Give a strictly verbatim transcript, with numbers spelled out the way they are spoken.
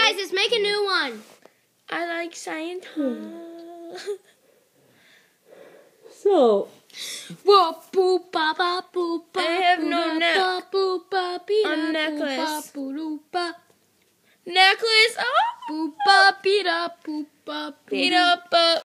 guys, let's make a new one. I like Scientology. So, I have no neck. A necklace. Necklace. Oh, beat up.